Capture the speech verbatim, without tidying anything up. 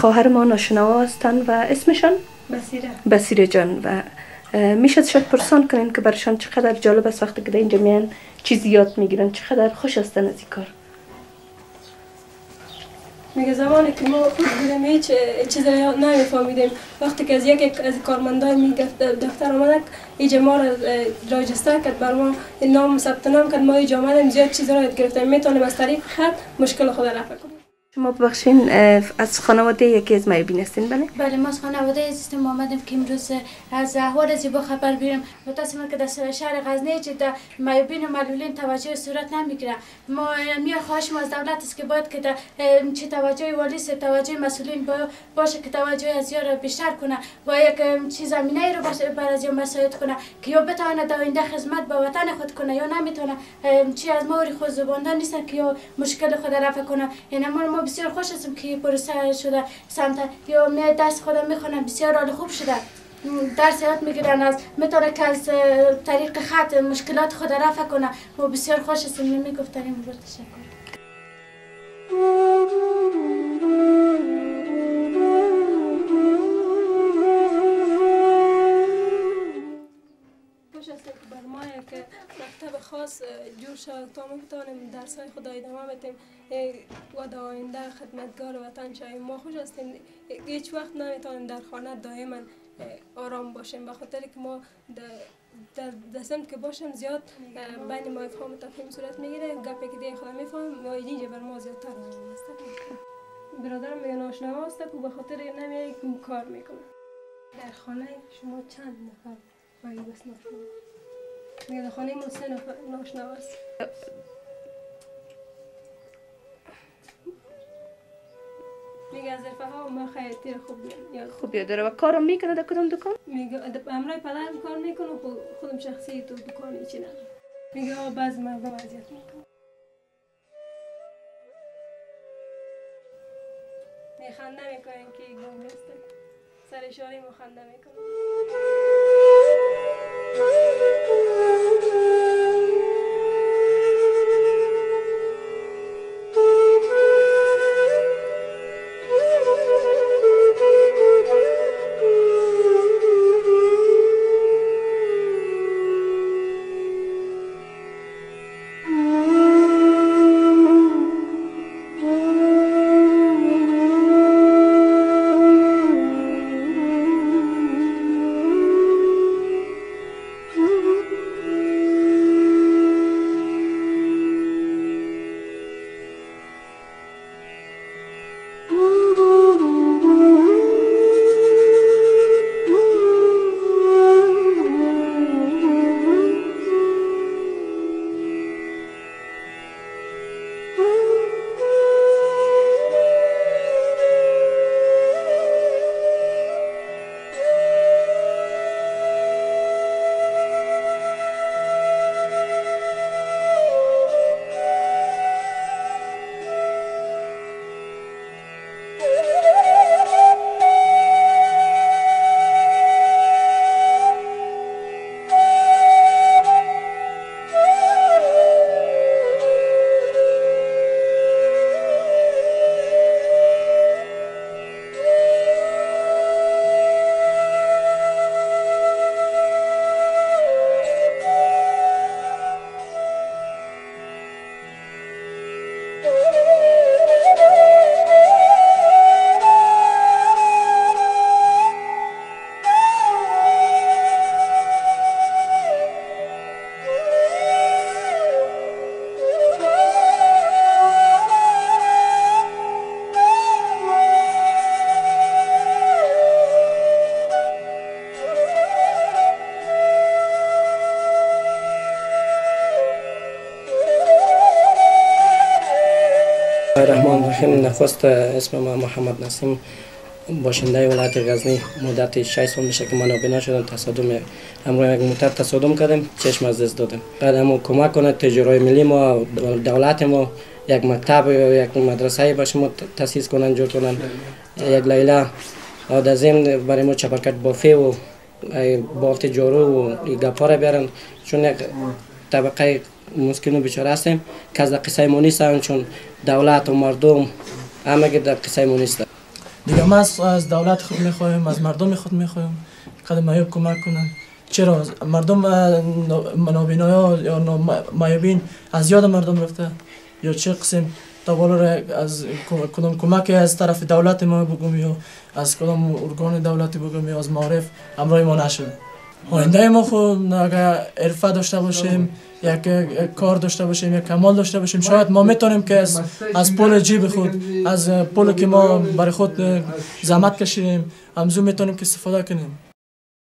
خواهر ما ناشنوا هستند و اسمشان بصیره بصیره جان و میشه شاید پرسان کنین که برشان چقدر جالب است وقتی که در اینجا میان چیزی یاد میگیرن، چقدر خوش هستن از این کار. میگه زمانی که ما بودیم هیچ چیز را نمیفهمیدیم، وقتی که از یک از کارمندای می دفتر آمدک اینجا ما را راجستر کرد، بر ما نام ثبت نام کرد، ما اینجا آمدیم زیاد چیز را یاد گرفتیم، میتونیم از طریق خط مشکل خود رفع کنیم. شما ببخشین از خانواده یکی از معیوبین هستین؟ بله بله ما از خانواده هستیم، آمدیم که امروز از احوال زیبا خبر بگیریم. متاسفانه که در شهر غزنی چه در معیوبین و معلولین توجه صورت نمیگیره. ما می خواهش ما از دولت است که باید که در چه توجه والی است، توجه مسئولین باشه که توجه از یار بیشتر کنه و یک چیز زمینه رو بر از مساعد کنه که یا بتونه در آینده خدمت به وطن خود کنه یا نمیتونه چی از ما خود زبانده نیستن که یا مشکل خود رفع کنه. یعنی ما بسیار خوش هستم که پروسه شده سمت یا می دست خودم میخونم، بسیار حال خوب شده، درس یاد میگیرن، از میتونه که از طریق خط مشکلات خود رفع کنه. ما بسیار خوش هستم. نمیگفتم امروز تشکر. که مکتب خاص جور شد تا ما بتوانیم درس‌های خود ادامه بدیم و در آینده خدمتگار وطن شویم. ما خوش هستیم، هیچ وقت نمیتونیم در خانه دائما آرام باشیم، به خاطر که ما در دستم که باشم زیاد بین ما افهام و تفهیم صورت میگیره، گپی که دیگه خودم میفهمم و اینجا بر ما زیادتر مهم است. برادرم میگه ناشنوا است و به خاطر نمیه کار میکنه. در خانه شما چند نفر باید بس ناشنوا؟ میگه در خانه ما سه نفر ناشنوا است. میگه از رفقه ها ما خیلی تیر خوب یاد خوب یاد داره. و کارم میکنه در کدام دکان؟ میگه امرای پدرم کار میکنه و خودم شخصی تو دکان هیچی نداره. میگه ها بعض مردم اذیت میکنه. میخنده میکنن که گنگ است، سر اشاره ما خنده میکنه. الرحمن الرحیم. نخست اسم ما محمد نسیم، باشنده ولایت غزنی. مدت شش سال میشه که من نابینا شدم. تصادم امروز یک موتر تصادم کردم، چشم از دست دادم. بعد همون کمک کنه تجربه ملی ما، دولت ما یک مکتب یا یک مدرسه باشه ما تاسیس کنن، جور کنن. یک لیله بعد از این برای ما چپرکت بافی و بافت جارو و گپا بیارن، چون یک طبقه مسکین و بیچاره هستیم که از قصه ما نیستن، چون دولت و مردم همه که در قصه ما نیستن. دیگه ما از دولت خود میخوایم، از مردم خود میخوایم قدم معیوب کمک کنن. چرا مردم نابینا یا معیوبین از یاد مردم رفته یا چه قسم تا بالا از کدام کمکی از طرف دولت ما بگم یا از کدام ارگان دولتی بگم یا از معارف همراه ما نشده. آینده ما خود اگر عرفه داشته باشیم، یک کار داشته باشیم، یک کمال داشته باشیم، شاید ما میتونیم که از از پول جیب خود، از پولی که ما برای خود زحمت کشیدیم، همزو میتونیم که استفاده کنیم.